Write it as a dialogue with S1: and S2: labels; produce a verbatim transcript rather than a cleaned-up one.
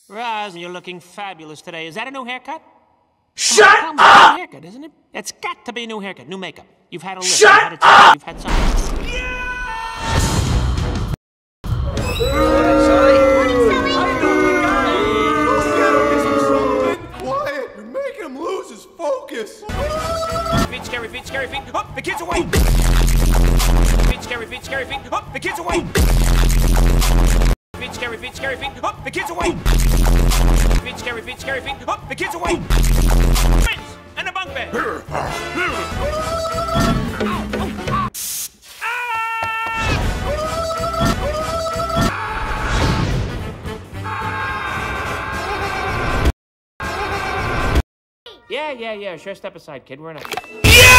S1: Roz, you're looking fabulous today. Is that a new haircut?
S2: Shut
S1: Come on,
S2: up!
S1: New haircut, isn't it? It's got to be a new haircut, new makeup. You've had a lift.
S2: Shut
S1: you've had a
S2: up!
S1: You've had something.
S2: Yeah!
S3: Quiet! You're making him lose his focus!
S4: Feet, scary feet, scary feet. Up, the kids away! Feet, scary feet, scary feet. Up, the kids away! Feet, scary feet, scary feet. Up, the kids away! Feet, scary feet, scary feet. Up, the kids away! Friends, and a bunk bed!
S1: Yeah, yeah, yeah. Sure, step aside, kid. We're in a...
S2: Yeah!